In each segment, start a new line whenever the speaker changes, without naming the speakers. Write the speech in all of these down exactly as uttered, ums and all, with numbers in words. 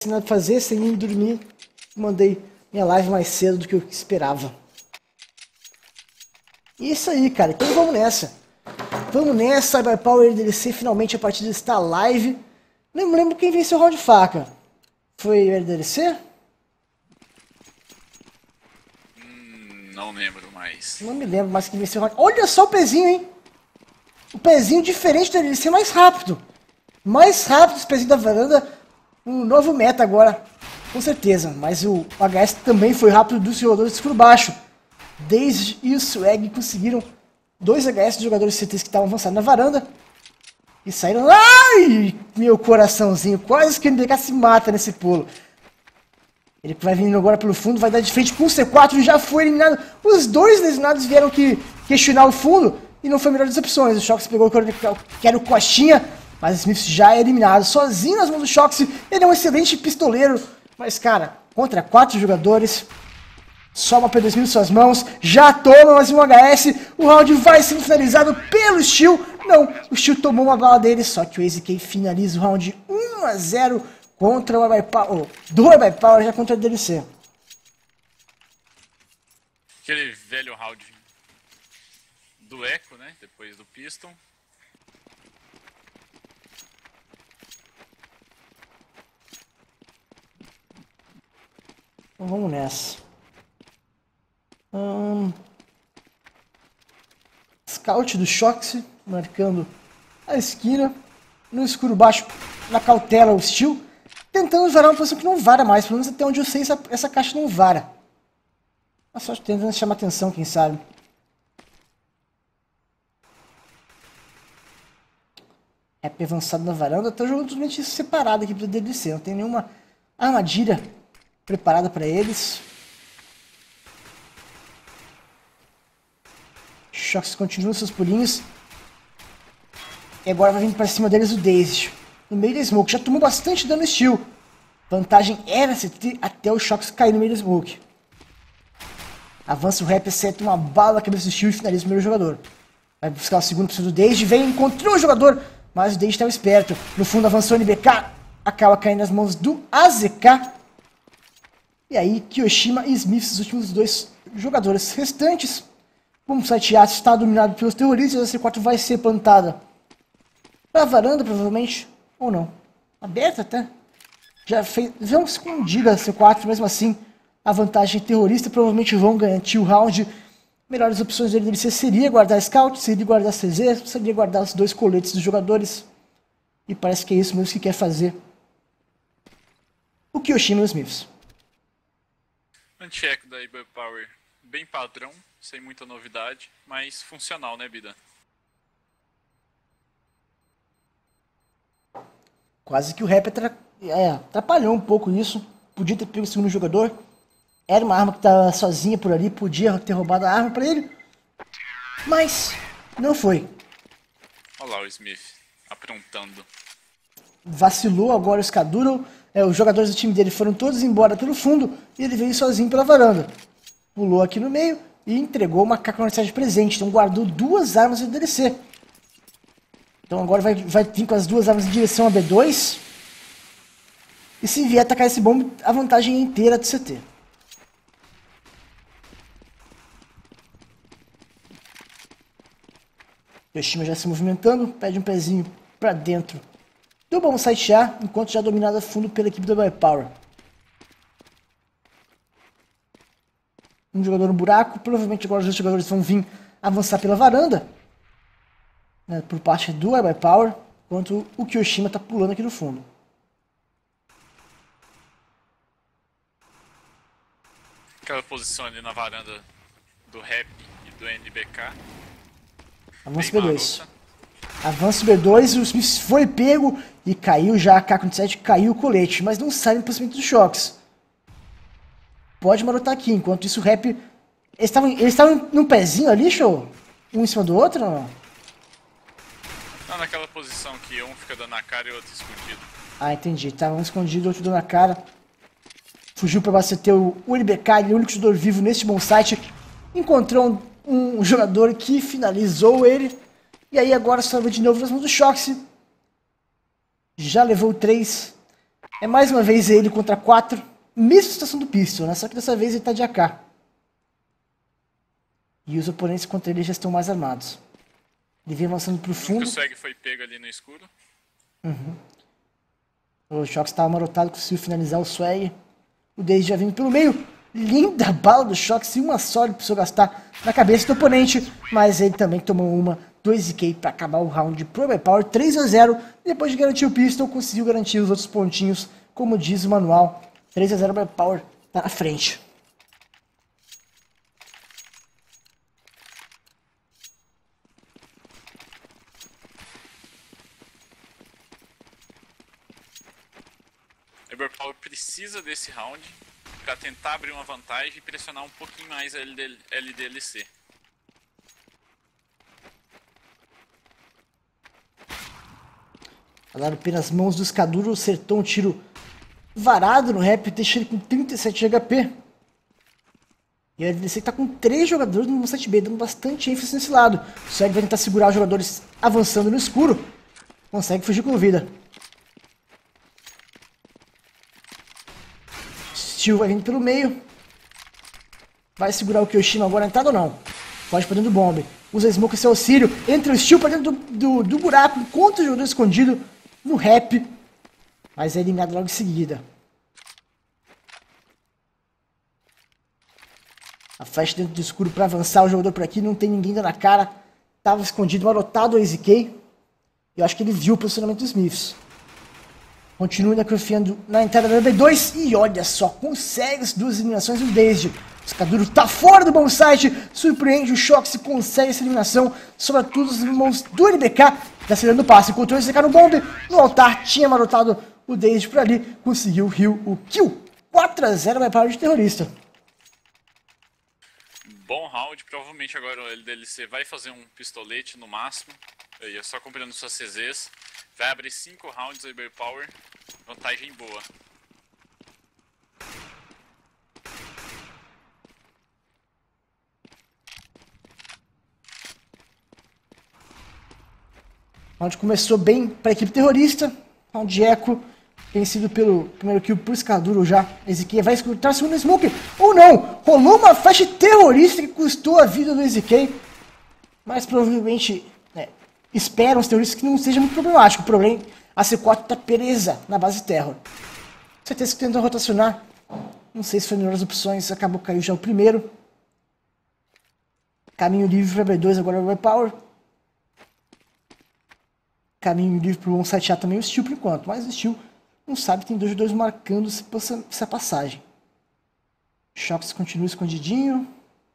nada pra fazer, sem ir dormir, mandei minha live mais cedo do que eu esperava. E é isso aí, cara. Então vamos nessa. Vamos nessa, Cyberpower D L C, finalmente a partida está live. Não me lembro quem venceu o round de faca. Foi o D L C?
Hum, não lembro mais.
Não me lembro mais quem venceu o round. Olha só o pezinho, hein? O pezinho diferente do D L C, mais rápido. Mais rápido esse pezinho da varanda. Um novo meta agora, com certeza. Mas o H S também foi rápido dos jogadores por baixo. Desde e o Swag conseguiram dois H S de jogadores C Ts que estavam avançados na varanda. E saíram. Ai! Meu coraçãozinho. Quase que o N B K se mata nesse pulo. Ele vai vindo agora pelo fundo. Vai dar de frente com o C quatro. Já foi eliminado. Os dois lesionados vieram que questionar o fundo. E não foi a melhor das opções. O Shox pegou que era o Coxinha. Mas o Smith já é eliminado. Sozinho nas mãos do Shox. Ele é um excelente pistoleiro. Mas, cara, contra quatro jogadores. Só uma P dois mil em suas mãos, já toma mais um H S, o round vai sendo finalizado pelo Steel. Não, o Steel tomou uma bala dele, só que o A Z K finaliza o round um a zero contra o Cyberpower, do Cyberpower já contra o D L C.
Aquele velho round do Echo, né, depois do Piston.
Então vamos nessa. Hum, Scout do Shox, marcando a esquina, no escuro baixo, na cautela o Steel, tentando varar uma posição que não vara mais, pelo menos até onde eu sei essa, essa caixa não vara. Mas só tentando chamar atenção, quem sabe. Rap avançado na varanda, tá jogando totalmente separado aqui pro D L C, não tem nenhuma armadilha preparada para eles. Shox continua seus pulinhos. E agora vai vindo pra cima deles o Dazed. No meio da Smoke. Já tomou bastante dano Steel. Vantagem era C T até o Shox cair no meio da Smoke. Avança o Rap, acerta uma bala na cabeça do Steel e finaliza o primeiro jogador. Vai buscar o segundo por cima do Dazed. Vem, encontrou o jogador. Mas o Dazed estava esperto. No fundo avançou o N B K. Acaba caindo nas mãos do A Z K. E aí, Kyoshima e Smith, os últimos dois jogadores restantes. Como o site A está dominado pelos terroristas, a C quatro vai ser plantada pra varanda, provavelmente. Ou não. Aberta até. Já fez. Vão escondida a C quatro, mesmo assim. A vantagem terrorista, provavelmente vão garantir o round. Melhores opções dele D L C seria guardar Scout, seria guardar C Z, seria guardar os dois coletes dos jogadores. E parece que é isso mesmo que quer fazer o Kyoshima e os Smiths.
Anti-Echo da Cyberpower bem padrão, sem muita novidade, mas funcional, né, Bida?
Quase que o Rap atra... é, atrapalhou um pouco isso. Podia ter pego o segundo jogador. Era uma arma que estava sozinha por ali, podia ter roubado a arma para ele. Mas não foi.
Olha lá o Smith aprontando.
Vacilou agora o Skaduro. É, os jogadores do time dele foram todos embora pelo fundo e ele veio sozinho pela varanda. Pulou aqui no meio e entregou uma K quarenta e sete de presente. Então guardou duas armas do D L C. Então agora vai, vai vir com as duas armas em direção a B dois. E se vier atacar esse bombe, a vantagem é inteira do C T. Yoshima já se movimentando, pede um pezinho pra dentro do bom site A, enquanto já dominado a fundo pela equipe do Cyberpower. Um jogador no buraco, provavelmente agora os dois jogadores vão vir avançar pela varanda, né, por parte do Cyberpower, enquanto o Kyoshima tá pulando aqui no fundo.
Aquela posição ali na varanda do Rap e do N B K.
Avança B dois. Avança B dois, o Smith foi pego e caiu já a K quarenta e sete, caiu o colete, mas não sai no procedimento dos choques. Pode marotar aqui, enquanto isso o Rap... Eles estavam eles estavam num pezinho ali, show? Um em cima do outro, não?
Tá naquela posição que um fica dando a cara e o outro escondido.
Ah, entendi. Tava um escondido, outro dando a cara. Fugiu pra bater o N B K, ele é o único jogador vivo neste bom site. Encontrou um, um jogador que finalizou ele. E aí agora sobe de novo nas mãos do Shox. Já levou três. É mais uma vez ele contra quatro. Mesma situação do Pistol, né? Só que dessa vez ele tá de A K. E os oponentes contra ele já estão mais armados. Ele vem avançando pro fundo.
O Swag foi pego ali no escuro.
Uhum. O Shox estava marotado, conseguiu finalizar o Swag. O Daisy já vindo pelo meio. Linda bala do Shox e uma só ele precisou gastar na cabeça do oponente. Mas ele também tomou uma do E Z K para acabar o round pro Overpower três a zero. Depois de garantir o Pistol, conseguiu garantir os outros pontinhos, como diz o manual. três a zero Overpower tá na frente.
Overpower precisa desse round para tentar abrir uma vantagem e pressionar um pouquinho mais a L D L C.
Falaram pelas mãos do Escaduro, acertou um tiro varado no rap, deixa ele com trinta e sete de H P. E a L D C tá com três jogadores no sete B, dando bastante ênfase nesse lado. O Swag vai tentar segurar os jogadores avançando no escuro. Consegue fugir com vida. Steel vai vindo pelo meio. Vai segurar o Kyoshima agora na entrada ou não? Pode pra dentro do bombe. Usa a Smoke seu auxílio. Entra o Steel pra dentro do, do, do buraco. Encontra o jogador escondido no rap. Mas é eliminado logo em seguida. A flash dentro do escuro pra avançar o jogador por aqui. Não tem ninguém dando na cara. Tava escondido, marotado o E Z K. E eu acho que ele viu o posicionamento dos Smiths. Continua ainda confiando na entrada da B dois. E olha só, consegue as duas eliminações do Daisy. O Escaduro tá fora do bom site. Surpreende o Shox e consegue essa eliminação. Sobretudo as mãos do N B K. Tá acelerando o passe. Encontrou esse cara no bombe. No altar tinha marotado o Daisy por ali. Conseguiu o, o kill. quatro a zero vai para o de terrorista.
Bom round. Provavelmente agora o L D L C vai fazer um pistolete no máximo. Aí é só comprando suas C Zs. Vai abrir cinco rounds Overpower. Vantagem boa.
O round começou bem para a equipe terrorista. Round Echo, vencido pelo primeiro kill por Escaduro já. E Z K vai escutar a segunda smoke. Ou não! Rolou uma flash terrorista que custou a vida do E Z K. Mas provavelmente, né, esperam os terroristas que não seja muito problemático. O problema é a C quatro está presa na base terror. Com certeza que tentou rotacionar. Não sei se foi melhor as opções. Acabou caindo já o primeiro. Caminho livre para B dois agora o Overpower. Caminho livre para o onsite A também o Steel por enquanto. Mas o Steel não sabe que tem dois jogadores marcando essa passagem. Shox continua escondidinho.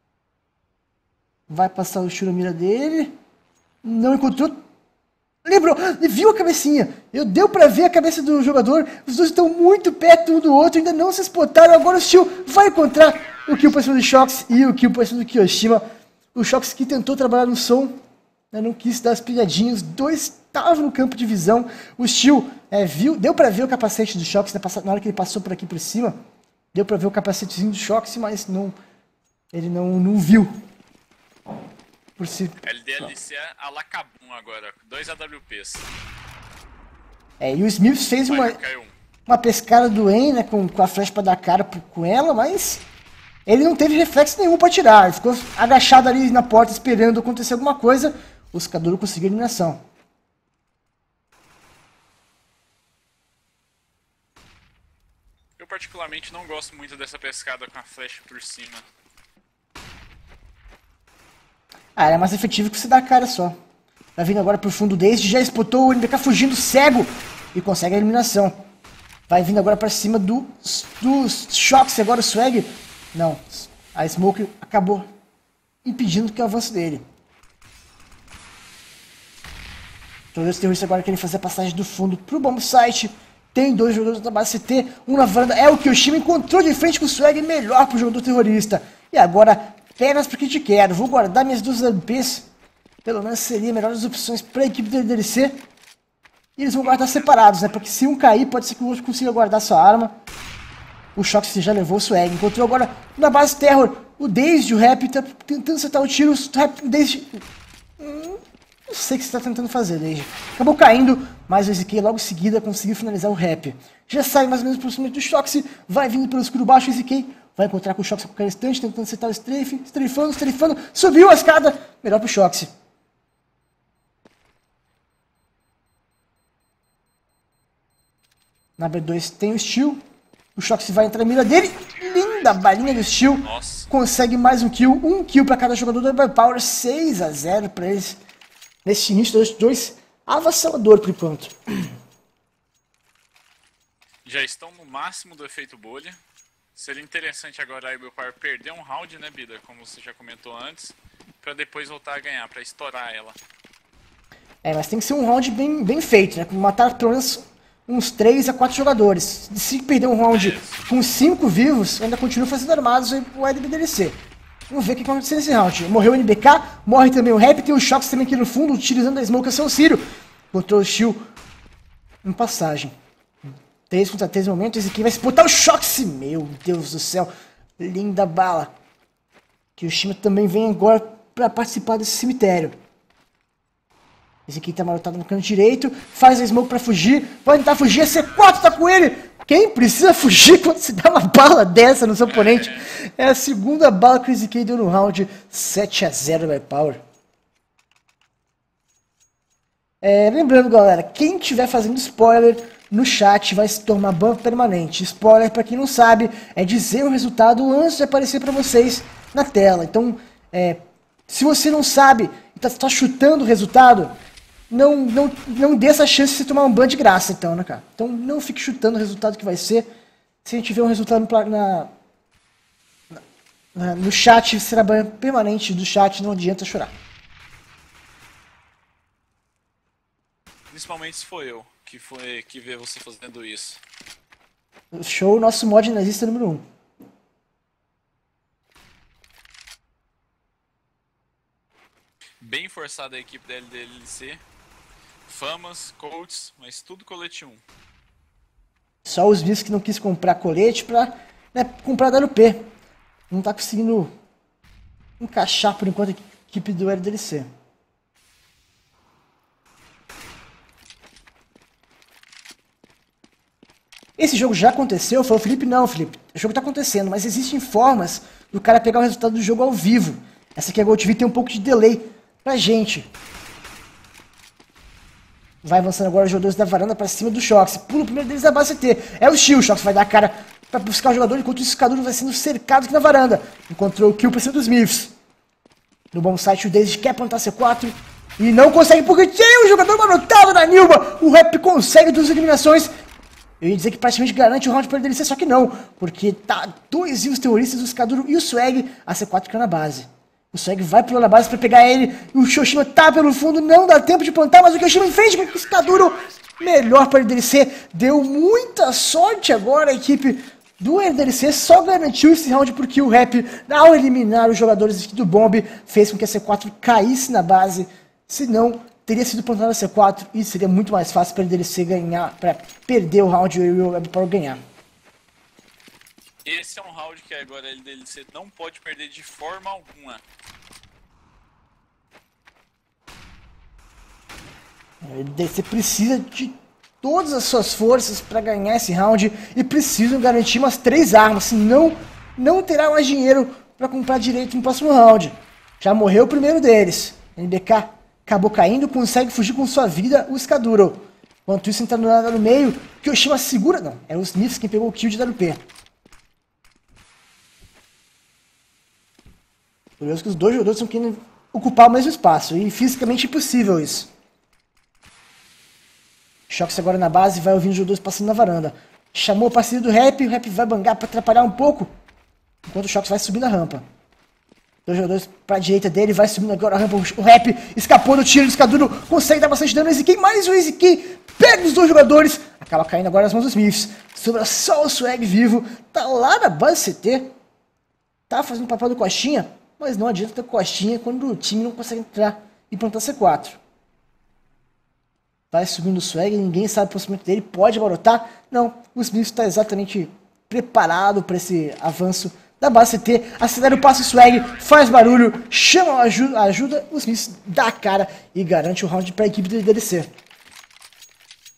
Vai passar o Steel na mira dele. Não encontrou. Lembrou, viu a cabecinha. Eu deu pra ver a cabeça do jogador. Os dois estão muito perto um do outro. Ainda não se spotaram. Agora o Steel vai encontrar o kill por cima do Shox e o kill por cima do Kyoshima. O Shox que tentou trabalhar no som, né, não quis dar as pilhadinhas. Os dois estavam no campo de visão. O Steel é, viu, deu pra ver o capacete do Shox na hora que ele passou por aqui por cima. Deu pra ver o capacetezinho do Shox, mas não, ele não, não viu. Por si.
L D L C a la Kabum agora, dois A W Ps.
É, e o Smith fez uma, uma pescada do En, né, com, com a flash pra dar cara com ela, mas ele não teve reflexo nenhum pra tirar. Ele ficou agachado ali na porta esperando acontecer alguma coisa. O Escaduro conseguiu a eliminação.
Eu particularmente não gosto muito dessa pescada com a flash por cima.
Ah, é mais efetivo que você dar a cara só. Vai vindo agora pro fundo desse, já espotou o N B K fugindo cego e consegue a eliminação. Vai vindo agora pra cima do, dos Shox, agora o Swag. Não, a Smoke acabou impedindo que o avanço dele. Todos os terroristas agora querem fazer a passagem do fundo pro bomb site. Tem dois jogadores da base C T, um na varanda. É o Kyoshima, encontrou de frente com o Swag, melhor pro jogador terrorista. E agora, pernas porque te quero. Vou guardar minhas duas A W Ps. Pelo menos seria melhores opções para a equipe do L D L C. E eles vão guardar separados, né? Porque se um cair, pode ser que o outro consiga guardar sua arma. O Shox já levou o Swag. Encontrou agora na base terror o Daisy, o Rap, tá tentando acertar o tiro. O Rap, Daisy... Hum, não sei o que você tá tentando fazer, Daisy. Acabou caindo mas o E Z K logo em seguida conseguiu finalizar o rap. Já sai mais ou menos pro cima do Shoxi, vai vindo pelo escuro baixo, o E Z K vai encontrar com o Shoxi a qualquer instante, tentando acertar o strafe, strafando, strafando, subiu a escada, melhor pro Shoxi. Na B dois tem o Steel, o Shoxi vai entrar na mira dele, linda balinha do Steel,
Nossa.
Consegue mais um kill, um kill para cada jogador do Overpower, seis a zero para eles nesse início dos dois, avassalador por enquanto.
Já estão no máximo do efeito bolha. Seria interessante agora a Overpower perder um round, né, Bida, como você já comentou antes, para depois voltar a ganhar, para estourar ela.
É, mas tem que ser um round bem, bem feito, né? Matar pelo menos uns três a quatro jogadores. Se perder um round com cinco vivos, ainda continua fazendo armados o L B D L C. Vamos ver o que vai acontecer nesse round. Morreu o N B K, morre também o Rap, tem o Shox também aqui no fundo, utilizando a Smoke a seu auxílio. Botou o Shield em passagem. três contra três no momento, esse aqui vai se botar o Shox. Meu Deus do céu, linda bala. Que o Shima também vem agora para participar desse cemitério. Esse aqui tá marotado no canto direito, faz a smoke pra fugir, vai tentar fugir, a C quatro tá com ele! Quem precisa fugir quando se dá uma bala dessa no seu oponente? É a segunda bala que o E Z K deu no round, sete a zero by Power. É, lembrando, galera, quem estiver fazendo spoiler no chat vai se tornar ban permanente. Spoiler, pra quem não sabe, é dizer o resultado antes de aparecer pra vocês na tela. Então, é, se você não sabe e tá, tá chutando o resultado, Não, não, não dê essa chance de você tomar um ban de graça, então, né, cara? Então não fique chutando o resultado que vai ser. Se a gente tiver um resultado na, na, no chat, será ban permanente do chat, não adianta chorar.
Principalmente se for eu que, foi, que vê você fazendo isso.
Show, nosso mod nazista número um.
Bem forçada a equipe da L D L C. Famas, Colts, mas tudo colete um.
Só os Smiths que não quis comprar colete pra né, comprar W P. Não tá conseguindo encaixar por enquanto a equipe do L D L C. Esse jogo já aconteceu? Falou, Felipe, não, Felipe. O jogo tá acontecendo, mas existem formas do cara pegar o resultado do jogo ao vivo. Essa aqui é a Gold T V, tem um pouco de delay pra gente. Vai avançando agora os jogadores da varanda pra cima do Shox. Pula o primeiro deles da base C T. É o Shield. O Shox vai dar a cara pra buscar o jogador, enquanto o Escaduro vai sendo cercado aqui na varanda. Encontrou o kill pra cima dos Smiths. No bom site, o Daisy quer plantar C quatro. E não consegue porque tem um jogador manotado na Nilma. O Rap consegue duas eliminações. Eu ia dizer que praticamente garante o round para o D L C, só que não. Porque tá dois e os terroristas, o Escaduro e o Swag. A C quatro fica na base. O Swag vai pulando na base pra pegar ele. O Shoshima tá pelo fundo, não dá tempo de plantar, mas o Shoshima em frente com o Escaduro. Melhor para o D L C. Deu muita sorte agora a equipe do L D L C. Só garantiu esse round porque o Rap, ao eliminar os jogadores do Bomb, fez com que a C quatro caísse na base. Senão, teria sido plantada a C quatro e seria muito mais fácil para o D L C ganhar, para perder o round e o Overpower ganhar.
Esse é um round que agora a L D L C não pode perder de forma alguma.
A L D L C precisa de todas as suas forças para ganhar esse round e precisam garantir umas três armas, senão não terá mais dinheiro para comprar direito no próximo round. Já morreu o primeiro deles. N B K acabou caindo, consegue fugir com sua vida o Escaduro. Enquanto isso, entrando no, no meio, Kyoshima segura... Não, é o Smiths quem pegou o kill de W P. Curioso que os dois jogadores estão querendo ocupar o mesmo espaço, e fisicamente impossível isso. Shox agora na base, vai ouvindo os jogadores passando na varanda. Chamou o parceiro do Rap, o Rap vai bangar para atrapalhar um pouco, enquanto o Shox vai subindo a rampa. Dois jogadores pra direita dele, vai subindo agora a rampa, o Rap escapou do tiro do Escaduro, consegue dar bastante dano no E Z K, mas o E Z K pega os dois jogadores, acaba caindo agora nas mãos dos Smiths. Sobra só o Swag vivo, tá lá na base C T, tá fazendo o papel do Costinha, mas não adianta ter Costinha quando o time não consegue entrar e plantar C quatro. Vai subindo o Swag, ninguém sabe o posicionamento dele, pode barotar. Não, o Smith está exatamente preparado para esse avanço da base C T. Acelera o passo, Swag, faz barulho, chama a ajuda, a ajuda, o Smith dá a cara e garante o round para a equipe do D L C.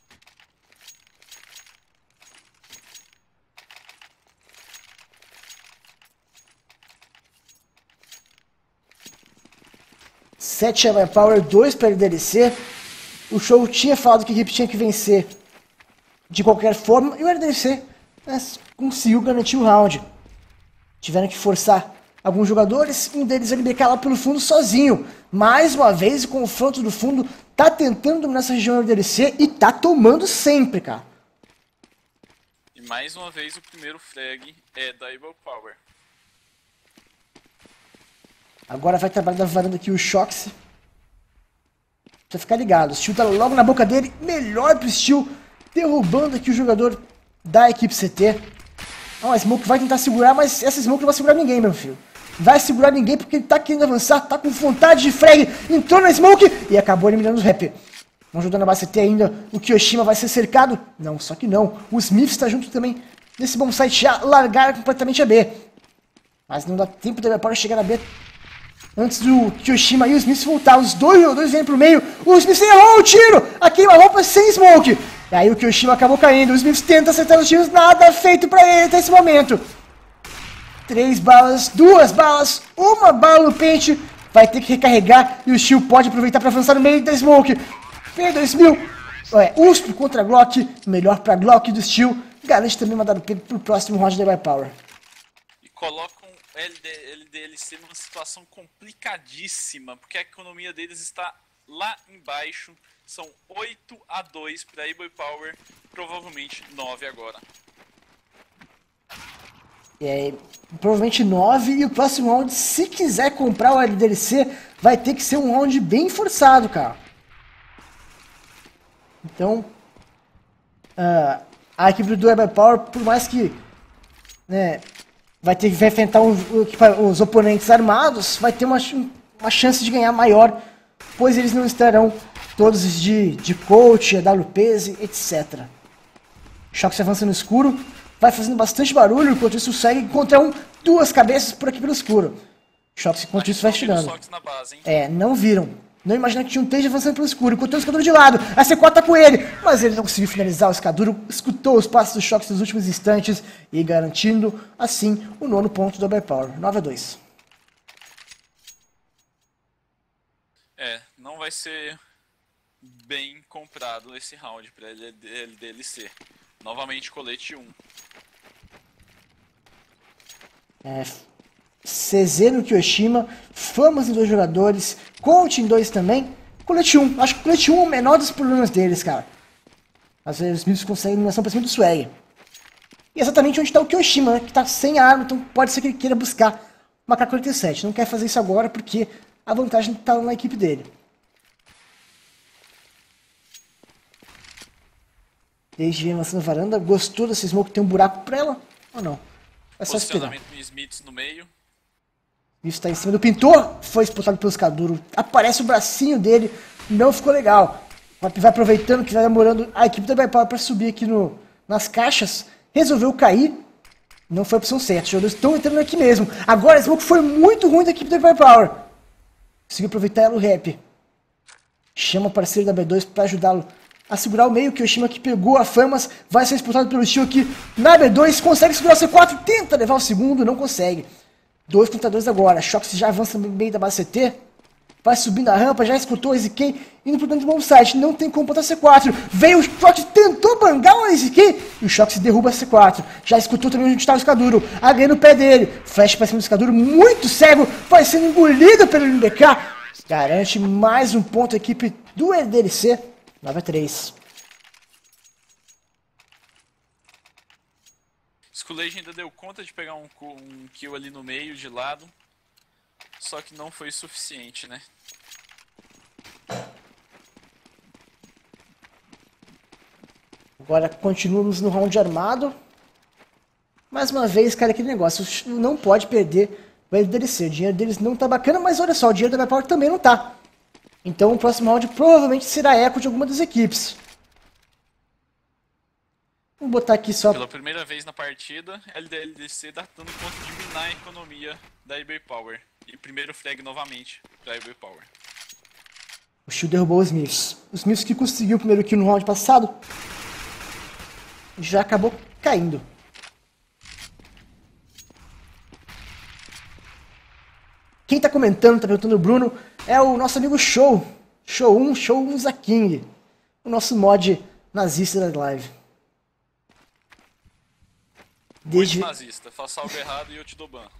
sete para Power, dois para L D L C. O show tinha falado que a equipe tinha que vencer de qualquer forma, e o L D L C, né, conseguiu garantir o round. Tiveram que forçar alguns jogadores, um deles ele becar lá pelo fundo sozinho. Mais uma vez, o confronto do fundo tá tentando dominar essa região L D L C e tá tomando sempre, cara.
E mais uma vez o primeiro frag é da Able Power.
Agora vai trabalhar da varanda aqui o Shox. Precisa ficar ligado. O Steel tá logo na boca dele. Melhor pro Steel. Derrubando aqui o jogador da equipe C T. Ah, a Smoke vai tentar segurar, mas essa Smoke não vai segurar ninguém, meu filho. Vai segurar ninguém porque ele tá querendo avançar, tá com vontade de frag. Entrou na Smoke e acabou eliminando o Rap. Não ajudando a base C T ainda. O Kyoshima vai ser cercado. Não, só que não. O Smith está junto também nesse bom site já. Largar completamente a B. Mas não dá tempo da Power chegar na B antes do Kyoshima e o Smith voltar. Os dois jogadores vêm pro meio. O Smith errou o tiro. A queima-roupa sem Smoke. E aí o Kyoshima acabou caindo. O Smith tenta acertar os tiros. Nada feito pra ele até esse momento. Três balas, duas balas, uma bala no pente. Vai ter que recarregar. E o Steel pode aproveitar pra avançar no meio da Smoke. P dois mil. É, U S P contra Glock. Melhor pra Glock do Steel. Garante também uma W P pro próximo round da Power.
E colocam L D L C numa situação complicadíssima, porque a economia deles está lá embaixo. São oito a dois para Able Power, provavelmente nove agora.
É, provavelmente nove, e o próximo round, se quiser comprar o L D L C, vai ter que ser um round bem forçado, cara. Então, uh, a equipe do Able Power, por mais que, né, vai ter que vai enfrentar um, os oponentes armados, vai ter uma, uma chance de ganhar maior, pois eles não estarão todos de, de coach, A W Ps, etcétera. Shox avança no escuro, vai fazendo bastante barulho, enquanto isso segue contra um, duas cabeças por aqui pelo escuro. Shox, enquanto isso, vai chegando.
Base,
é, não viram. Não imaginaram que tinha um Tage avançando pelo escuro, enquanto o Escaduro de lado. A C quatro tá com ele, mas ele não conseguiu finalizar. O Escaduro escutou os passos do Shox nos últimos instantes e garantindo, assim, o nono ponto do Able Power. nove a dois.
É, não vai ser bem comprado esse round para L D L C. Novamente colete um.
É, C Z no Kyoshima, Famas em dois jogadores, Coach em dois também, colete um. Acho que o colete um é o menor dos problemas deles, cara. Às vezes os Mitos conseguem eliminação pra cima do Swag. E exatamente onde está o Kyoshima, né, que tá sem arma, então pode ser que ele queira buscar uma K quarenta e sete. Não quer fazer isso agora porque a vantagem tá na equipe dele. Desde vem avançando na varanda, gostou dessa smoke, tem um buraco pra ela? Ou não? É só esperar.
Posicionamento do Smith no meio.
Smith está em cima do pintor, foi expulsado pelo Escaduro. Aparece o bracinho dele, não ficou legal. Vai aproveitando que vai demorando a equipe da Bypower para subir aqui no, nas caixas. Resolveu cair. Não foi a opção certa. Os jogadores estão entrando aqui mesmo. Agora a smoke foi muito ruim da equipe da Bypower. Conseguiu aproveitar ela o rap. Chama o parceiro da B dois para ajudá-lo a segurar o meio. Kyoshima que pegou a Famas. Vai ser expulsado pelo Steel aqui na B dois. Consegue segurar o C quatro. Tenta levar o segundo. Não consegue. Dois contra dois agora. Shox já avança no meio da base C T. Vai subindo a rampa. Já escutou o Z K indo pro dentro do bom site. Não tem como botar C quatro. Veio o Shox. Tentou bangar o Z K. E o Shox derruba a C quatro. Já escutou também onde está o Escaduro. Agarrei no pé dele. Flash pra cima do Escaduro. Muito cego. Vai sendo engolido pelo N B K. Garante mais um ponto a equipe do L D L C. nove a três.
Skullage ainda deu conta de pegar um, um kill ali no meio, de lado. Só que não foi suficiente, né?
Agora continuamos no round armado. Mais uma vez, cara, aquele negócio. Não pode perder o L D L C. O dinheiro deles não tá bacana, mas olha só, o dinheiro da Bypower também não tá. Então o próximo round provavelmente será eco de alguma das equipes. Vamos botar aqui só...
Pela primeira vez na partida, L D L C tá dando conta de minar a economia da I B Power. E primeiro flag novamente da I B Power.
O Shield derrubou os Smiths. Os Smiths que conseguiu o primeiro kill no round passado já acabou caindo. Quem tá comentando, tá perguntando o Bruno, é o nosso amigo Show. Show um, Show um Zaking. O nosso mod nazista da live.
Desde... Muito nazista, faça algo errado e eu te dou ban.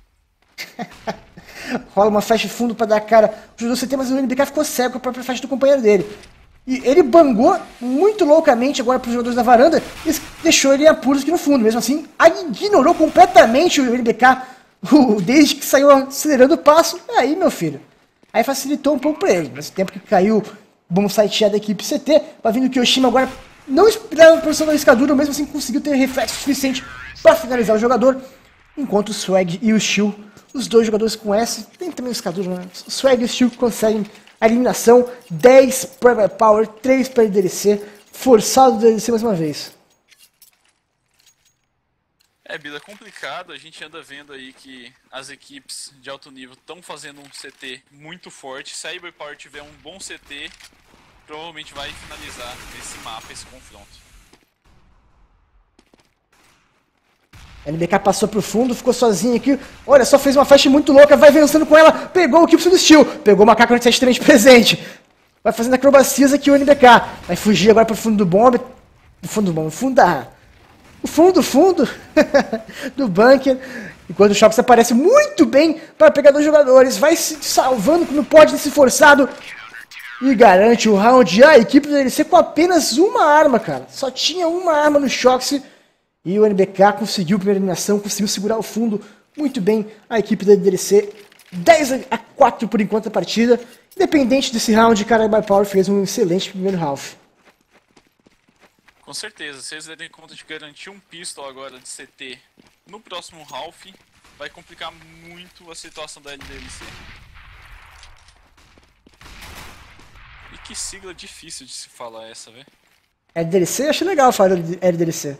Rola uma flash fundo pra dar cara. O jogador C T, mas o N B K ficou cego com a própria flash do companheiro dele. E ele bangou muito loucamente agora pros jogadores da varanda e deixou ele em apuros aqui no fundo. Mesmo assim, ignorou completamente o N B K desde que saiu acelerando o passo. Aí, meu filho, aí facilitou um pouco pra ele. Nesse tempo que caiu bom sitear da equipe C T, vai vindo o Kyoshima agora não esperava a posição da Escadura, mesmo assim conseguiu ter reflexo suficiente para finalizar o jogador. Enquanto o Swag e o Steel, os dois jogadores com S, tem também o Escadura, né? O Swag e o Steel conseguem a eliminação, dez para Power, três para D L C, forçado do D L C mais uma vez.
É, Bila, é complicado, a gente anda vendo aí que as equipes de alto nível estão fazendo um C T muito forte. Se a Iberpower tiver um bom C T, provavelmente vai finalizar esse mapa, esse confronto.
N B K passou pro fundo, ficou sozinho aqui. Olha, só fez uma flash muito louca, vai vencendo com ela. Pegou o Kips do Steel, pegou o Macaco quarenta e sete três presente. Vai fazendo acrobacias aqui o N B K. Vai fugir agora pro fundo do bomb. Do fundo do bomb, fundo da... O fundo, do fundo do bunker. Enquanto o Shox aparece muito bem para pegar dois jogadores. Vai se salvando como pode nesse forçado. E garante o round. A equipe do D L C com apenas uma arma, cara. Só tinha uma arma no Shox. E o N B K conseguiu a primeira eliminação, conseguiu segurar o fundo muito bem a equipe da D L C. dez a quatro por enquanto a partida. Independente desse round, cara, a Iberpower fez um excelente primeiro half.
Com certeza, se eles derem conta de garantir um pistol agora de C T no próximo half, vai complicar muito a situação da L D L C. E que sigla difícil de se falar essa, velho.
L D L C? Eu achei legal falar L D L C.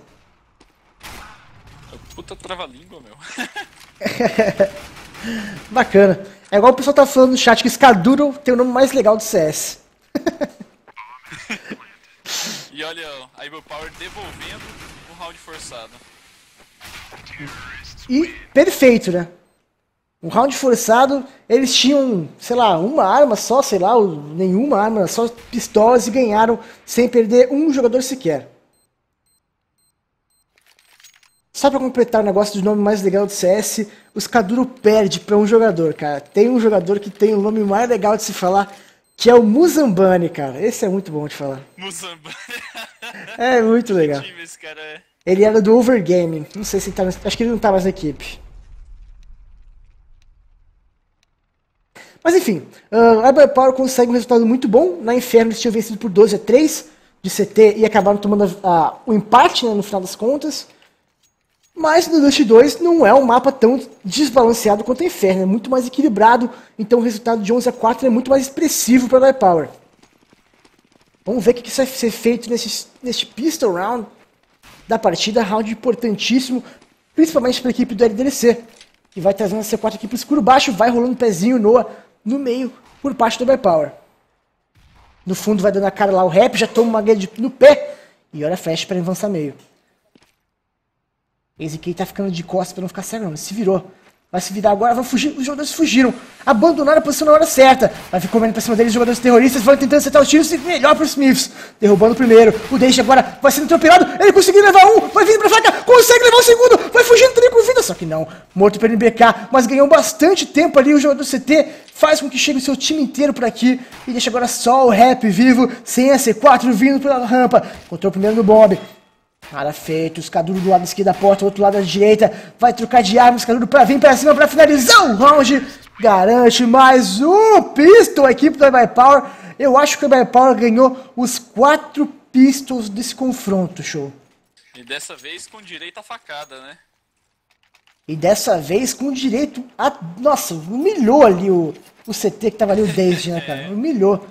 Puta trava-língua, meu.
Bacana. É igual o pessoal tá falando no chat que Skaduro tem o nome mais legal do C S.
E olha, a Iberpower devolvendo o round forçado.
E perfeito, né? Um round forçado, eles tinham, sei lá, uma arma só, sei lá, nenhuma arma, só pistolas e ganharam sem perder um jogador sequer. Só pra completar o negócio do nome mais legal do C S, o Skaduro perde pra um jogador, cara. Tem um jogador que tem o nome mais legal de se falar, que é o Muzambani, cara. Esse é muito bom de falar.
Muzambani.
É muito legal.
Esse cara é...
Ele era do Overgaming. Não sei se ele tá... Acho que ele não tá mais na equipe. Mas enfim, uh, a Iberpower consegue um resultado muito bom. Na Inferno eles tinham vencido por doze a três de C T e acabaram tomando a, a, o empate, né, no final das contas. Mas no Dust dois não é um mapa tão desbalanceado quanto o Inferno, é muito mais equilibrado, então o resultado de onze a quatro é muito mais expressivo para a Iberpower. Vamos ver o que, que vai ser feito nesse, nesse pistol round da partida, round importantíssimo, principalmente para a equipe do L D L C, que vai trazendo a C quatro aqui para o escuro baixo, vai rolando o pezinho Noah no meio por parte da Iberpower. No fundo vai dando a cara lá o rap, já toma uma guia no pé e olha a flash para avançar meio. Esse aqui tá ficando de costas pra não ficar cego, não. Ele se virou. Vai se virar agora, vai fugir. Os jogadores fugiram. Abandonaram a posição na hora certa. Vai ficar comendo pra cima deles, os jogadores terroristas vão tentando acertar os tiros e melhor pros Smiths. Derrubando o primeiro. O Deixe agora vai sendo atropelado. Ele conseguiu levar um. Vai vindo pra faca. Consegue levar o segundo. Vai fugindo também com vida. Só que não. Morto pelo N B K. Mas ganhou bastante tempo ali. O jogador C T faz com que chegue o seu time inteiro por aqui. E deixa agora só o Rap vivo. Sem a C quatro vindo pela rampa. Encontrou o primeiro no bomb. Cara feito, Skaduro do lado esquerdo da porta, outro lado da direita, vai trocar de arma, Skaduro pra vir pra cima pra finalizar o round, garante mais um pistol, a equipe do Iberpower. Eu acho que o Iberpower ganhou os quatro pistols desse confronto, show.
E dessa vez com direito à facada, né?
E dessa vez com direito a... Nossa, humilhou ali o, o C T que tava ali, o Dazed, né, cara? Humilhou.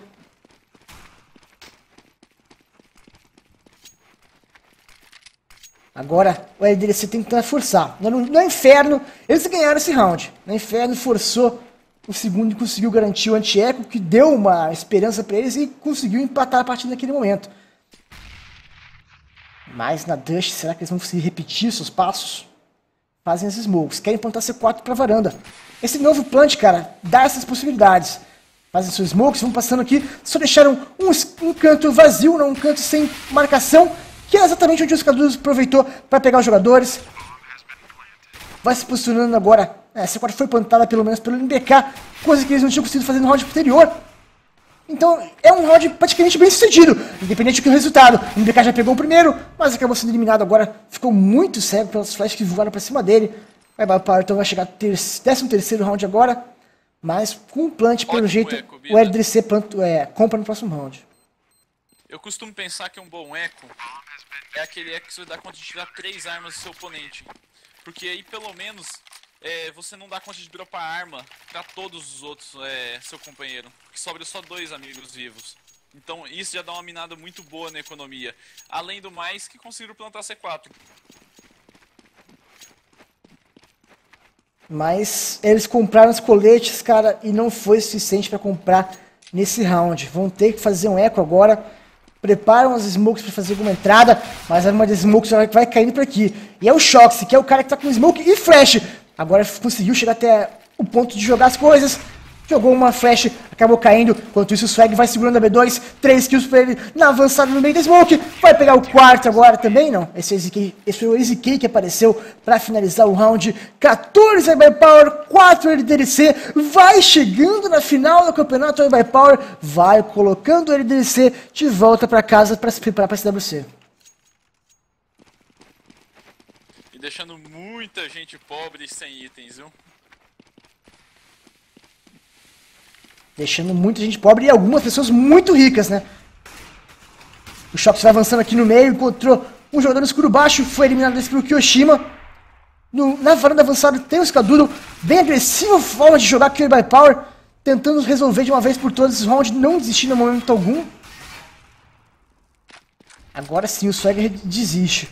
Agora o L D L C tem que tentar forçar. No, no Inferno, eles ganharam esse round. No Inferno forçou o segundo e conseguiu garantir o anti-eco, que deu uma esperança para eles e conseguiu empatar a partida naquele momento. Mas na Dust, será que eles vão conseguir repetir seus passos? fazem as smokes. Querem plantar C quatro pra varanda. Esse novo plant, cara, dá essas possibilidades. Fazem suas smokes, vão passando aqui. Só deixaram um, um canto vazio, não, um canto sem marcação, que é exatamente onde os Cadudos aproveitou para pegar os jogadores. Vai se posicionando agora. É, C quatro foi plantada pelo menos pelo N B K, coisa que eles não tinham conseguido fazer no round anterior. Então é um round praticamente bem sucedido, independente do resultado. O N B K já pegou o primeiro, mas acabou sendo eliminado agora. Ficou muito cego pelas flashes que voaram para cima dele. O iBuyPower então vai chegar no décimo terceiro round agora. Mas com o plant, pelo
Ótimo
jeito,
eco,
o L D C planto, é, compra no próximo round.
Eu costumo pensar que um bom eco é aquele eco que você dá conta de tirar três armas do seu oponente. Porque aí pelo menos é, você não dá conta de dropar arma pra todos os outros, é, seu companheiro. Porque sobra só dois amigos vivos. Então isso já dá uma minada muito boa na economia. Além do mais que conseguiram plantar C quatro.
Mas eles compraram os coletes, cara, e não foi suficiente pra comprar nesse round. Vão ter que fazer um eco agora. Preparam as smokes pra fazer alguma entrada, mas uma das smokes vai caindo por aqui. E é o Shoxy, que é o cara que tá com smoke e flash. Agora conseguiu chegar até o ponto de jogar as coisas. Jogou uma flash, acabou caindo. Enquanto isso o Swag vai segurando a B dois. três kills pra ele na avançada no meio da smoke. Vai pegar o quarto agora também, não. Esse, é o K, esse foi o Easy K que apareceu pra finalizar o round. quatorze iBuyPower, quatro L D C. Vai chegando na final do campeonato iBuyPower. Vai colocando o L D C de volta pra casa pra se preparar pra C W C.
E deixando muita gente pobre e sem itens, viu?
Deixando muita gente pobre e algumas pessoas muito ricas, né? O Shox vai avançando aqui no meio, encontrou um jogador no escuro baixo, foi eliminado desse pelo Kyoshima. No, na varanda avançada tem o Skadoodle, bem agressiva forma de jogar com o iBuyPower, tentando resolver de uma vez por todas esses rounds, não desistindo no momento algum. Agora sim o Swagger desiste.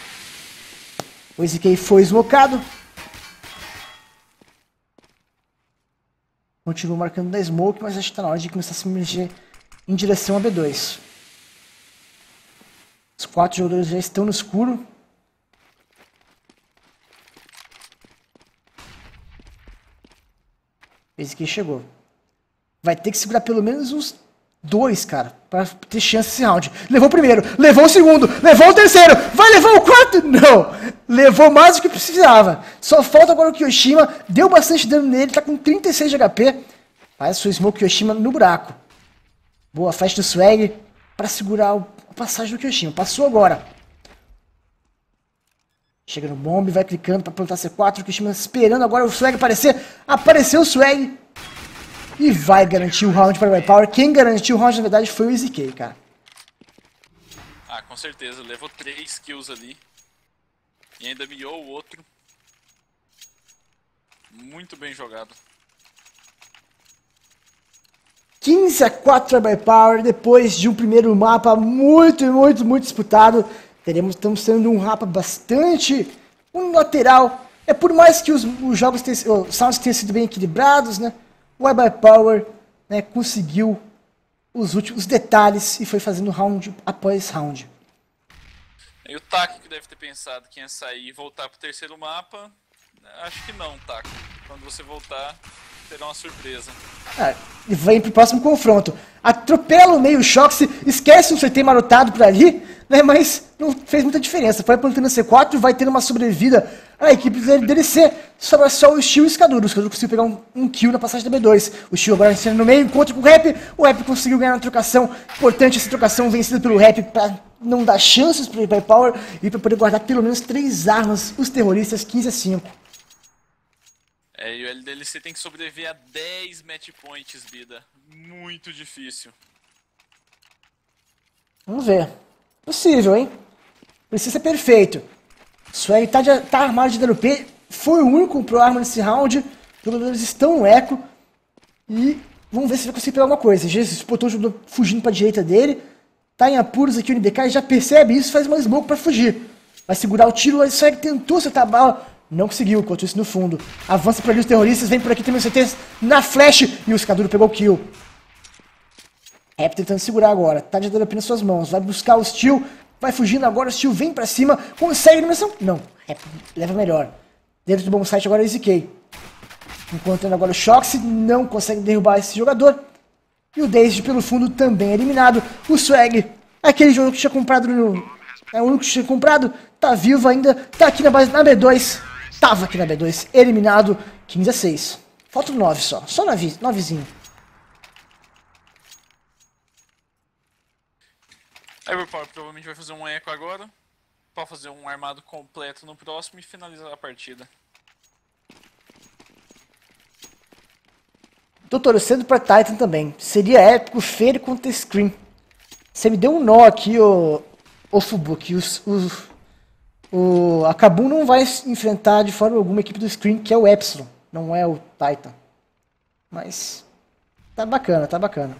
O Z K foi smocado. Continua marcando da smoke, mas acho que tá na hora de começar a se mexer em direção a B dois. Os quatro jogadores já estão no escuro. Esse aqui chegou. Vai ter que segurar pelo menos uns dois, cara, pra ter chance nesse round. Levou o primeiro, levou o segundo, levou o terceiro, vai levar o quarto? Não! Levou mais do que precisava. Só falta agora o Kyoshima, deu bastante dano nele, tá com trinta e seis de H P. Faz sua smoke Kyoshima no buraco. Boa flash do Swag pra segurar a passagem do Kyoshima. Passou agora. Chega no bomb, vai clicando pra plantar C quatro, o Kyoshima esperando agora o Swag aparecer. Apareceu o Swag. E vai garantir o round para o iBuyPower. Quem garantiu o round, na verdade, foi o Easy K, cara.
Ah, com certeza. Levou três kills ali. E ainda miou o outro. Muito bem jogado.
quinze a quatro iBuyPower. Depois de um primeiro mapa muito, muito, muito disputado. Teremos, estamos tendo um mapa bastante um lateral. É por mais que os, os jogos tenham, os sounds tenham sido bem equilibrados, né? O iBuyPower, né, conseguiu os últimos detalhes e foi fazendo round após round.
E o Taco que deve ter pensado que ia sair e voltar pro terceiro mapa, acho que não, Taco. Quando você voltar, terá uma surpresa.
Ah, e vem pro próximo confronto. Atropela o meio Shoxy, esquece um C T marotado por ali, né, mas não fez muita diferença. Foi plantando C quatro, vai tendo uma sobrevida a equipe do L D C. Sobra só o Steel e o Skadoodle. O Skadoodle conseguiu pegar um, um kill na passagem da B dois. O Steel agora entrando no meio, encontra com o Rap. O Rap conseguiu ganhar na trocação. Importante essa trocação vencida pelo Rap para não dar chances para o iBuyPower e para poder guardar pelo menos três armas, os terroristas, quinze a cinco.
É, e o L D C tem que sobreviver a dez match points, vida. Muito difícil.
Vamos ver. Possível, hein? Precisa ser perfeito. Swag tá, de, tá armado de D L P. Foi o único que comprou arma nesse round. Os jogadores estão no eco. E vamos ver se vai conseguir pegar alguma coisa. Jesus botou o jogador fugindo pra direita dele. Tá em apuros aqui o N B K e já percebe isso e faz uma smoke pra fugir. Vai segurar o tiro. O Swag tentou acertar a bala. Não conseguiu, enquanto isso no fundo. Avança por ali os terroristas. Vem por aqui também o C T na flash. E o Skadoodle pegou o kill. Rap tentando segurar agora. Tá de D L P nas suas mãos. Vai buscar o Steel. Vai fugindo agora. O Steel vem pra cima. Consegue a eliminação? Não. Rap leva melhor. Dentro do bom site agora é Z K. Encontrando agora o Shox, não consegue derrubar esse jogador. E o Dazed pelo fundo também eliminado. O Swag, aquele jogo que tinha comprado no... É o único que tinha comprado, tá vivo ainda, tá aqui na base na B dois. Tava aqui na B dois, eliminado, quinze a seis. Falta nove só, só nove, novezinho.
A iBoyPower provavelmente vai fazer um eco agora, para fazer um armado completo no próximo e finalizar a partida.
Tô torcendo pra Titan também. Seria épico Fade contra Scream. Você me deu um nó aqui, ô, ô Fubuki. Os, os, o, a Kabum não vai enfrentar de forma alguma a equipe do Scream, que é o Epsilon, não é o Titan. Mas tá bacana, tá bacana.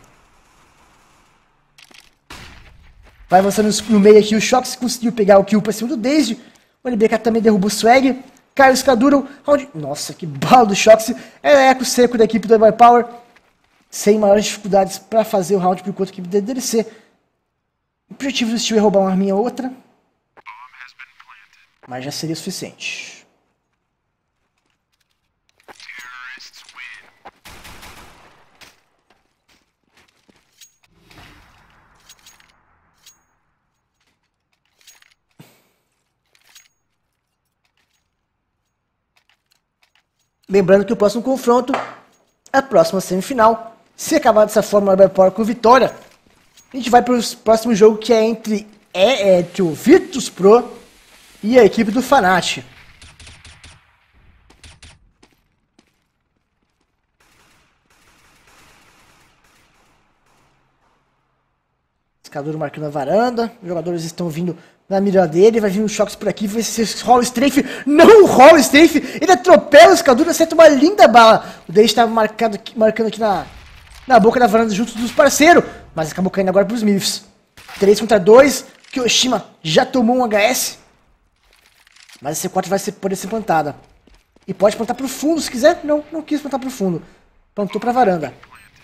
Vai avançando no meio aqui, o Shox conseguiu pegar o kill pra cima do Dazed. O N B K também derrubou o Swag. Carlos Caduro, round... Nossa, que bala do Shox. É eco seco da equipe do iBoyPower. Sem maiores dificuldades para fazer o round por enquanto a equipe da D L C. O objetivo do Steel é roubar uma arminha ou outra. Mas já seria o suficiente. Lembrando que o próximo confronto é a próxima semifinal. Se acabar dessa forma o iBoyPower com vitória, a gente vai para o próximo jogo, que é entre, é, entre o Virtus.pro e a equipe do Fnatic. Escaduro marcando a varanda, os jogadores estão vindo na mira dele, vai vir um Shox por aqui, vai ser rola o strafe, não rola o strafe, ele atropela o Escaduro, acerta uma linda bala. O Dave estava marcando aqui, marcando aqui na, na boca da varanda junto dos parceiros, mas acabou caindo agora para os Smiths. três contra dois, Kyoshima já tomou um H S, mas a C quatro vai ser, poder ser plantada. E pode plantar para o fundo se quiser, não, não quis plantar para o fundo, plantou para a varanda.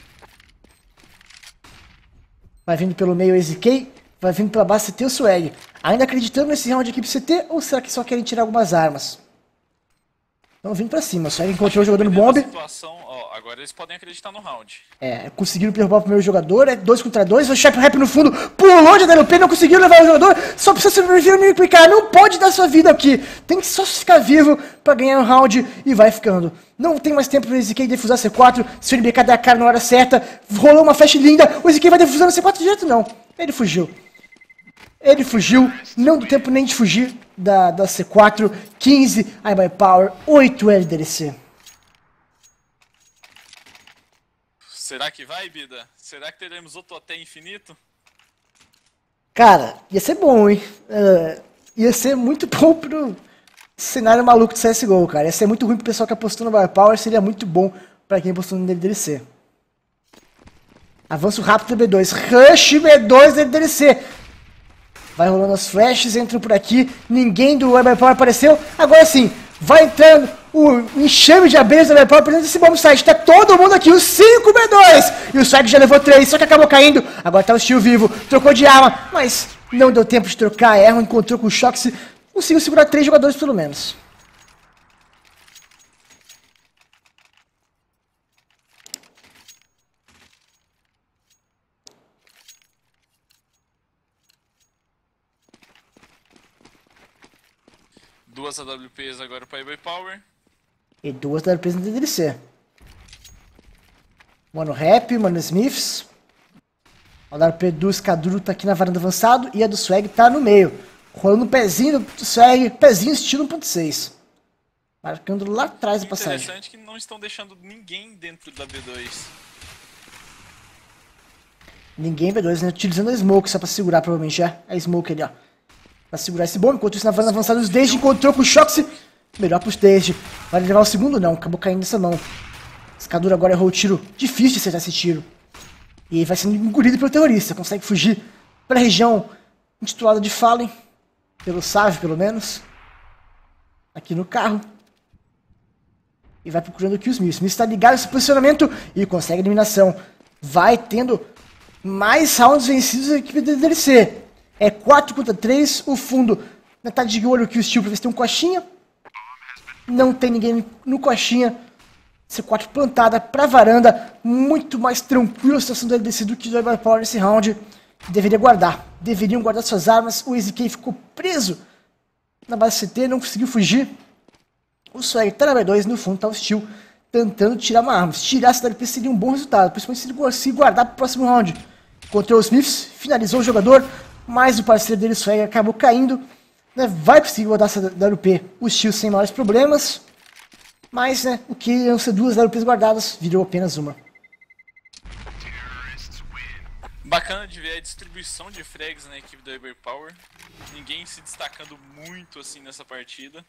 Vai vindo pelo meio o Z K, vai vindo pela base C T o Swag. Ainda acreditando nesse round de equipe C T, ou será que só querem tirar algumas armas? Estão vindo pra cima, o Swag encontrou o jogador no bomb.
Situação, ó, agora eles podem acreditar no round.
É, conseguiram derrubar o primeiro jogador, é dois contra dois, o Shep Rap no fundo, pulou de A W P, não conseguiu levar o jogador, só precisa sobreviver no inimigo, cara, não pode dar sua vida aqui, tem que só ficar vivo pra ganhar o round e vai ficando. Não tem mais tempo pro Z K defusar C quatro, se o N B K der a cara na hora certa, rolou uma flash linda, o Z K vai defusando C quatro direto, não, ele fugiu. Ele fugiu, não deu tempo nem de fugir da, da C quatro, quinze iBoyPower, oito L D C.
Será que vai, Bida? Será que teremos outro até infinito?
Cara, ia ser bom, hein? Uh, ia ser muito bom pro cenário maluco de C S G O, cara. Ia ser muito ruim pro pessoal que apostou no iBoyPower, seria muito bom pra quem apostou no L D C. Avanço rápido do B dois, Rush B dois L D C. Vai rolando as flashes, entram por aqui, ninguém do iBoyPower apareceu. Agora sim, vai entrando o enxame de abelhas do iBoyPower presente nesse bom site. Tá todo mundo aqui, os cinco B dois. E o Swag já levou três, só que acabou caindo. Agora tá o Steel vivo, trocou de arma, mas não deu tempo de trocar. Erro, encontrou com o Shox, conseguiu segurar três jogadores pelo menos.
Duas A W Ps agora para iBoyPower.
E duas da empresa do D L C. Mano Rap, Mano Smiths. A W P do Escaduro tá aqui na varanda avançado. E a do Swag tá no meio. Rolando um pezinho do Swag. Pezinho estilo um ponto seis. Marcando lá atrás a passagem.
Interessante que não estão deixando ninguém dentro da B dois.
Ninguém B dois, né? Utilizando a Smoke só pra segurar, provavelmente. É a Smoke ali, ó. Pra segurar esse bom, enquanto isso na varanda avançada os Dazed encontrou com o Shox. Melhor pros Dazed. Vai levar o segundo não, acabou caindo nessa mão. Escadura agora errou o tiro, difícil de acertar esse tiro. E vai sendo engolido pelo terrorista, consegue fugir pra região intitulada de Fallen. Pelo Save, pelo menos. Aqui no carro. E vai procurando aqui o Smith. Smith está ligado nesse posicionamento e consegue a eliminação. Vai tendo mais rounds vencidos da equipe da D L C. É quatro contra três, o fundo. Metade de olho aqui o Steel pra ver se tem um coxinha. não tem ninguém no coxinha. C quatro plantada pra varanda, muito mais tranquila a situação do L D C do que do Iberpower nesse round. Deveria guardar, deveriam guardar suas armas. O EasyK ficou preso na base C T, não conseguiu fugir. O Swag tá na B dois, no fundo tá o Steel tentando tirar uma arma. Se tirasse da L P seria um bom resultado, principalmente se ele conseguir guardar pro próximo round. Encontrou os Smiths, finalizou o jogador, mas o parceiro dele, o Swag, acabou caindo. Né, vai conseguir guardar essa W P, o Steel sem maiores problemas. Mas, né, o que iam ser duas W Ps guardadas, virou apenas uma.
Bacana de ver a distribuição de frags na equipe da Iberpower. Ninguém se destacando muito assim nessa partida.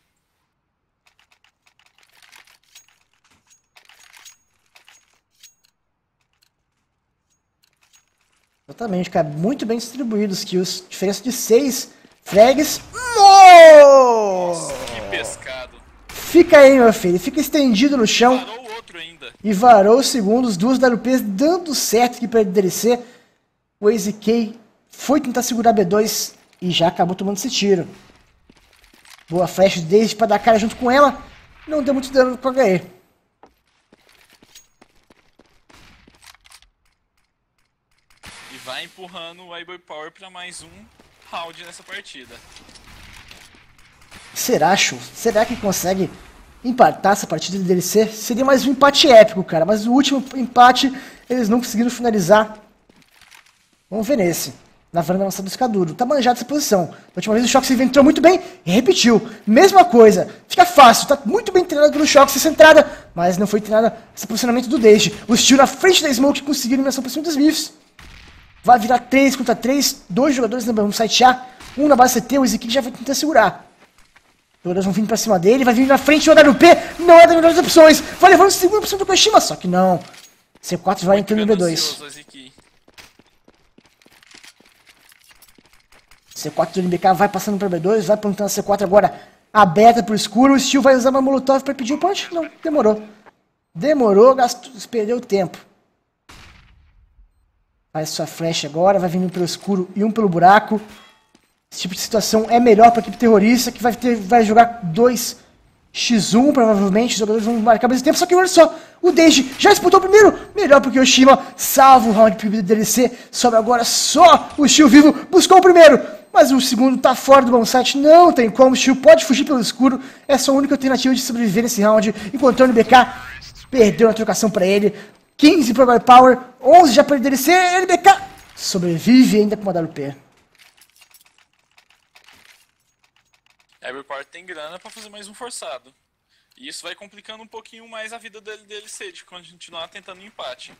Exatamente, cara. Muito bem distribuídos os kills. Diferença de seis frags. Nossa,
que pescado.
Fica aí, meu filho. Fica estendido no chão.
Varou o outro ainda.
E varou os segundos. Duas W Ps dando certo aqui para D L C. O EasyK foi tentar segurar B dois e já acabou tomando esse tiro. Boa flash desde para dar cara junto com ela. Não deu muito dano com o H E.
E vai empurrando o Iberpower para mais um round nessa partida.
Será, Chu? Será que consegue empatar essa partida de D L C? Seria mais um empate épico, cara. Mas o último empate eles não conseguiram finalizar. Vamos ver nesse. Na varanda avançada do Escaduro. Tá manjado essa posição. Da última vez o Shox entrou muito bem e repetiu. Mesma coisa. Fica fácil. Tá muito bem treinado pelo Shox essa entrada. Mas não foi treinado esse posicionamento do Dage. O Steel na frente da Smoke conseguiu eliminação por cima dos Smiths. Vai virar três contra três. Dois jogadores no site A. Um na base C T. O EasyK já vai tentar segurar. Os jogadores vão vindo pra cima dele. Vai vir na frente o W P. Não é das melhores opções. Vai levando segunda opção do Koshima. Só que não. C quatro vai entrando no B dois. C quatro do N B K vai passando para B dois, vai plantando a C quatro agora aberta pro escuro. O Steel vai usar uma Molotov para pedir o punch? Não, demorou. Demorou, gastou, perdeu tempo. Faz sua flash agora, vai vindo pelo escuro e um pelo buraco. Esse tipo de situação é melhor para a equipe terrorista, que vai, ter, vai jogar dois contra um, provavelmente. Os jogadores vão marcar mais tempo, só que olha só, o Dage já disputou o primeiro. Melhor porque o Shima salva o round do D L C. Sobra agora só o Steel vivo, buscou o primeiro. Mas o segundo tá fora do bom site, não tem como. O Steel pode fugir pelo escuro. Essa é a única alternativa de sobreviver nesse round. Enquanto o N B K perdeu a trocação para ele. quinze para o Power, onze já para o D L C. N B K sobrevive ainda com uma W P.
Iberpower tem grana para fazer mais um forçado. E isso vai complicando um pouquinho mais a vida do D L C de continuar tentando um empate.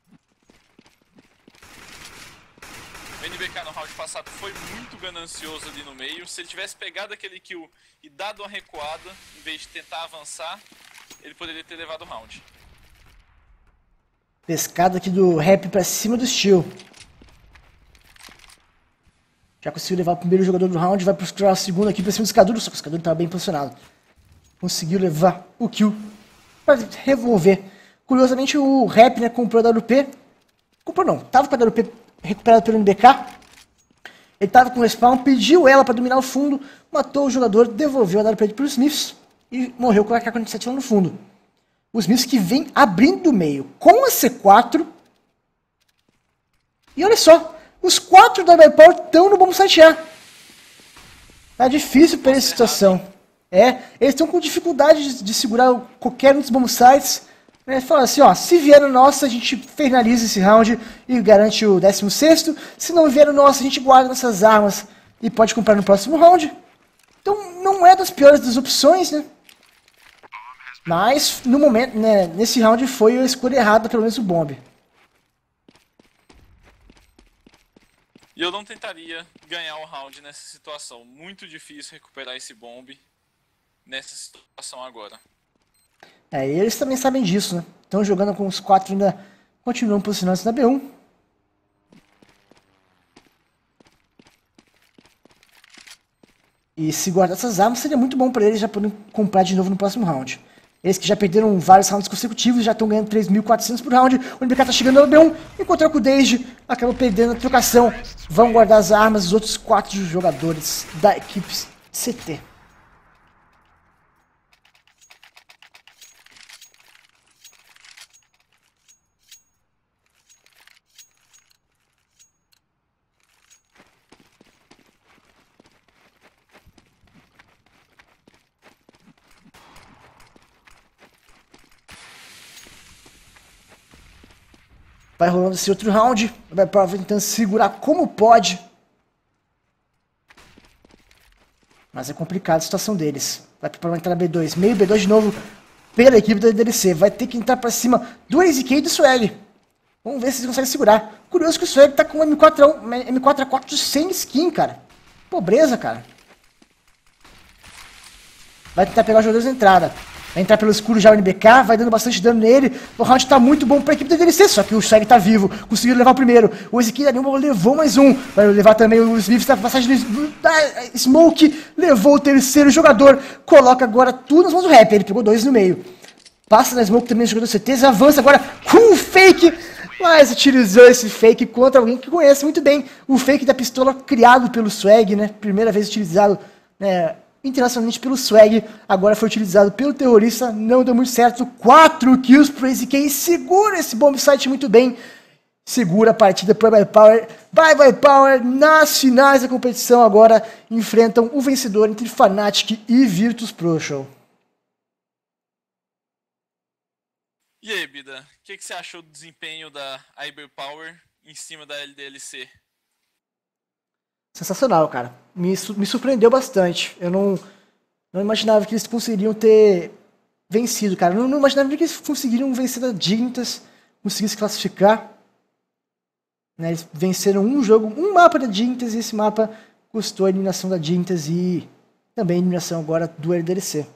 O N B K no round passado foi muito ganancioso ali no meio. Se ele tivesse pegado aquele kill e dado uma recuada, em vez de tentar avançar, ele poderia ter levado o round.
Pescada aqui do Rap pra cima do Steel. Já conseguiu levar o primeiro jogador do round, vai buscar o segundo aqui pra cima do Escaduro, só que o Escaduro estava bem posicionado. Conseguiu levar o kill para revolver. Curiosamente o Rap, né, comprou a W P. Comprou não, tava com a W P recuperado pelo N B K. Ele tava com o respawn, pediu ela para dominar o fundo, matou o jogador, devolveu a W P para os Smiths e morreu com a A K quarenta e sete lá no fundo. Os Smiths que vem abrindo do meio com a C quatro. E olha só, os quatro da Iberpower estão no bom site A. Tá difícil para essa situação. É, eles estão com dificuldade de, de segurar qualquer um dos bom sites. Né, fala assim, ó, se vier no nosso, a gente finaliza esse round e garante o décimo sexto. Se não vier no nosso, a gente guarda nossas armas e pode comprar no próximo round. Então não é das piores das opções, né? Mas no momento, né, nesse round foi a escolha errada, pelo menos o bomb.
E eu não tentaria ganhar o round nessa situação. Muito difícil recuperar esse bomb nessa situação agora.
É, eles também sabem disso, né? Estão jogando com os quatro ainda, continuam posicionados na B um. E se guardar essas armas seria muito bom para eles já poderem comprar de novo no próximo round. Eles que já perderam vários rounds consecutivos, já estão ganhando três mil e quatrocentos por round. O N B K está chegando na B um, encontrou com o Dage, acabou perdendo a trocação. Vão guardar as armas os outros quatro jogadores da equipe C T. Vai rolando esse outro round. Vai tentando segurar como pode. Mas é complicado a situação deles. Vai para entrar na B dois. Meio B dois de novo pela equipe da D L C. Vai ter que entrar para cima do A Z K e do Swag. Vamos ver se eles conseguem segurar. Curioso que o Swag tá com M quatro A um, M quatro A quatro sem skin, cara. Pobreza, cara. Vai tentar pegar os jogadores na entrada. Vai entrar pelo escuro já o N B K, vai dando bastante dano nele. O round tá muito bom pra equipe da D L C, só que o Swag tá vivo. Conseguiu levar o primeiro. O Ezequiel Anilma levou mais um. Vai levar também o Smith da passagem da Smoke. Levou o terceiro jogador. Coloca agora tudo nas mãos do Rap. Ele pegou dois no meio. Passa na Smoke também o jogador C T. Avança agora com o fake. Mas utilizou esse fake contra alguém que conhece muito bem. O fake da pistola criado pelo Swag, né? Primeira vez utilizado, né? Internacionalmente pelo Swag, agora foi utilizado pelo terrorista, não deu muito certo, quatro kills pro A Z K, segura esse bomb site muito bem, segura a partida pro Bye Bye Power, Bye Bye Power nas finais da competição agora enfrentam o vencedor entre Fnatic e Virtus Pro Show.
E aí, Bida, o que, que você achou do desempenho da Bye Power em cima da L D L C?
Sensacional, cara. Me, me surpreendeu bastante. Eu não, não imaginava que eles conseguiriam ter vencido, cara. Eu não, não imaginava que eles conseguiriam vencer da Dignitas, conseguir se classificar. Né, eles venceram um jogo, um mapa da Dignitas, e esse mapa custou a eliminação da Dignitas e também a eliminação agora do L D L C.